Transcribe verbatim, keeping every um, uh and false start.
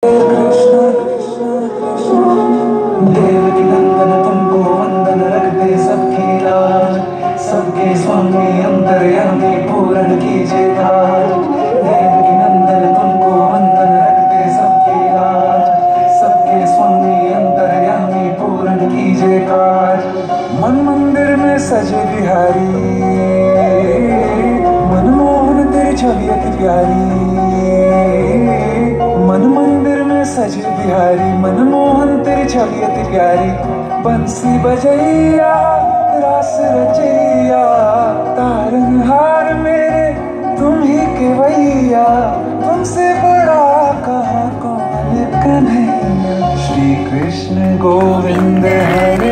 देवकी नंदन तुमको वंदन रखते सबकी लाज, सबके स्वामी अंतर्यामी पूर्ण कीजिए काज। देवकी नंदन तुमको वंदन रखते सबकी लाज, सबके स्वामी अंतर्यामी पूर्ण कीजिए काज। मन मंदिर में सजे बिहारी, मनमोहन तेरी छवि अति प्यारी। मन मंदिर में सजे बिहारी, मनमोहन तेरी छवि अति प्यारी। बंसी बजैया रास रचैया, तारनहार मेरे तुम ही केवैया। तुमसे बड़ा कहाँ कौन कन्हैया। श्री कृष्ण गोविंद हरे